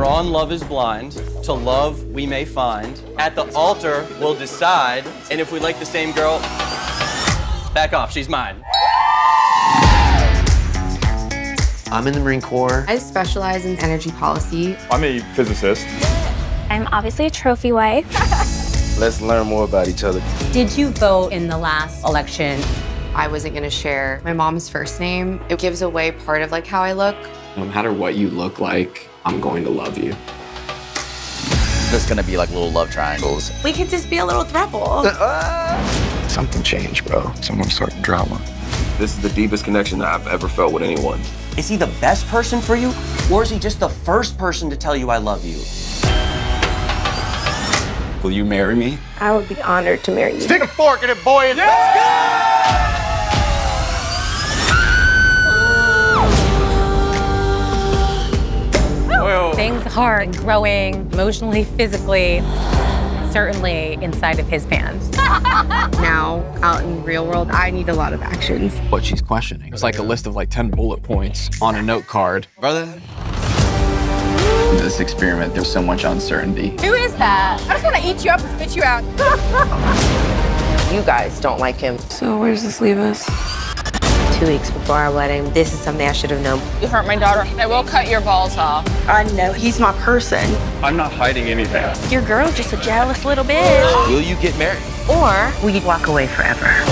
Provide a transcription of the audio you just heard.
We're on Love is Blind. To love we may find. At the altar we'll decide. And if we like the same girl, back off, she's mine. I'm in the Marine Corps. I specialize in energy policy. I'm a physicist. I'm obviously a trophy wife. Let's learn more about each other. Did you vote in the last election? I wasn't gonna share my mom's first name. It gives away part of like how I look. No matter what you look like, I'm going to love you. There's gonna be like little love triangles. We could just be a little throuple. Something changed, bro. Someone's starting drama. This is the deepest connection that I've ever felt with anyone. Is he the best person for you? Or is he just the first person to tell you I love you? Will you marry me? I would be honored to marry you. Stick a fork in it, boy. Things are growing emotionally, physically, certainly inside of his pants. Now, out in the real world, I need a lot of actions. What she's questioning. It's like a list of like 10 bullet points on a note card. Brother? This experiment, there's so much uncertainty. Who is that? I just want to eat you up and spit you out. You guys don't like him. So where does this leave us? 2 weeks before our wedding, this is something I should have known. You hurt my daughter. I will cut your balls off. I know he's my person. I'm not hiding anything. Your girl's just a jealous little bitch. Will you get married? Or will you walk away forever?